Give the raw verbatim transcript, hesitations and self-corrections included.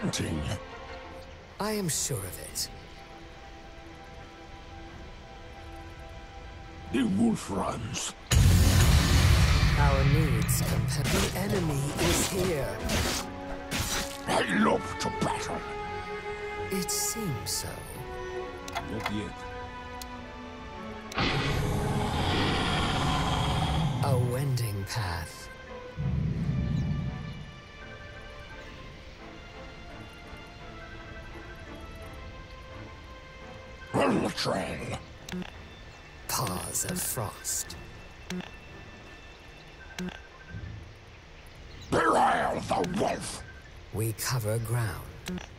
hunting. I am sure of it. The wolf runs. Our needs compel. The enemy is here. I love to battle. It seems so. Not yet. A wending path. On the trail. Paws of frost. Bewail the wolf. We cover ground.